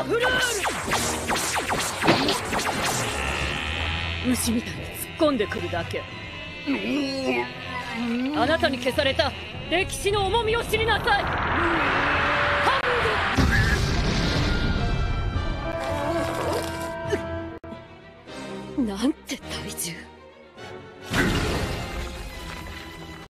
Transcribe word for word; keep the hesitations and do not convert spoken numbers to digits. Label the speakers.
Speaker 1: フルール。牛みたいに突っ込んでくるだけ。あなたに消された歴史の重みを知りなさい。ハング。なんて体重。